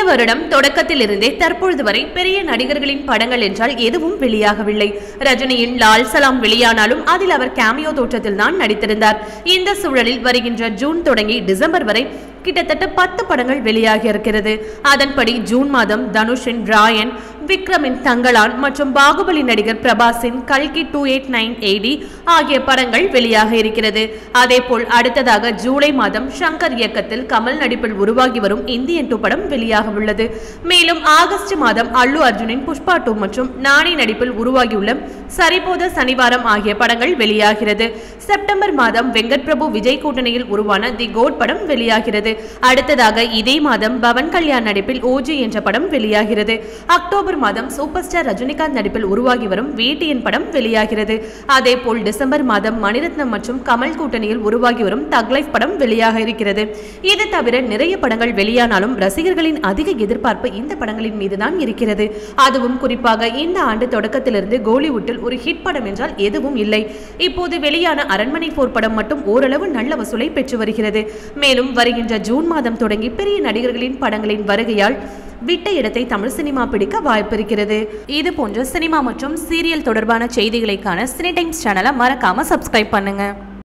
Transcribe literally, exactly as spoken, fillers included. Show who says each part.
Speaker 1: வருடம் தொடக்கத்தில் இருந்தே தற்பொழுது வரை பெரிய நடிகர்களின் படங்கள் என்றால் எதுவும் வெளியாகவில்லை. ரஜினியின் லால் சலாம் வெளியானாலும் அதில் அவர் கேமியோ தோற்றத்தில் தான் நடித்திருந்தார். இந்த சூழலில் வருகின்ற ஜூன் தொடங்கி டிசம்பர் வரை கிட்டத்தட்ட பத்து படங்கள் வெளியாகி இருக்கிறது. அதன்படி ஜூன் மாதம் தனுஷின் ராயன், விக்ரமின் தங்கலான் மற்றும் பாகுபலி நடிகர் பிரபாஸின் கல்கி டூ எயிட் நைன் ஏடி ஆகிய படங்கள் வெளியாக இருக்கிறது. அதேபோல் அடுத்ததாக ஜூலை மாதம் சங்கர் இயக்கத்தில் கமல் நடிப்பில் உருவாகி வரும் இந்தியன் டூ படம் வெளியாக உள்ளது. மேலும் ஆகஸ்ட் மாதம் அல்லு அர்ஜுனின் புஷ்பா டூ மற்றும் நானி நடிப்பில் உருவாகியுள்ள சரிபோத சனிவாரம் ஆகிய படங்கள் வெளியாகிறது. செப்டம்பர் மாதம் வெங்கட் பிரபு விஜய் கூட்டணியில் உருவான தி கோட் படம் வெளியாகிறது. அடுத்ததாக இதே மாதம் பவன் கல்யாண் நடிப்பில் ஓஜி என்ற படம் வெளியாகிறது. அக்டோபர் மாதம் சூப்பர் ஸ்டார் ரஜினிகாந்த் நடிப்பில் உருவாகி வரும் வேட்டியன் படம் வெளியாகிறது. அதேபோல் டிசம்பர் மாதம் மணிரத்னம் மற்றும் கமல் கூட்டணியில் உருவாகி வரும் தக் லைஃப் படம் வெளியாக இருக்கிறது. இது தவிர நிறைய படங்கள் வெளியானாலும் ரசிகர்களின் அதிக எதிர்பார்ப்பு இந்த படங்களின் மீதுதான் இருக்கிறது. அதுவும் குறிப்பாக இந்த ஆண்டு தொடக்கத்திலிருந்து கோலிவுட்டில் ஒரு ஹிட் படம் என்றால் எதுவும் இல்லை. இப்போது வெளியான அரண்மனை போர் படம் மட்டும் ஓரளவு நல்ல வசூலை பெற்று வருகிறது. மேலும் வருகின்ற ஜூன் மாதம் தொடங்கி பெரிய நடிகர்களின் படங்களின் வருகையால் விட்ட இடத்தை தமிழ் சினிமா பிடிக்க வாய்ப்பிருக்கிறது. இது போன்ற சினிமா மற்றும் சீரியல் தொடர்பான செய்திகளை காண சினி டைம்ஸ் சேனலை மறக்காம சப்ஸ்கிரைப் பண்ணுங்க.